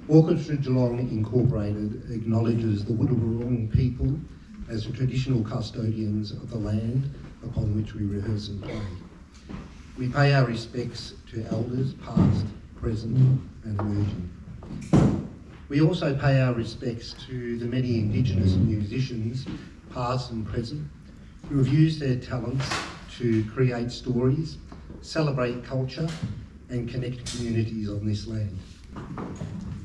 Awkwardstra Geelong Incorporated acknowledges the Wurrung people as the traditional custodians of the land upon which we rehearse and play. We pay our respects to elders past, present and emerging. We also pay our respects to the many Indigenous musicians, past and present, who have used their talents to create stories, celebrate culture and connect communities on this land.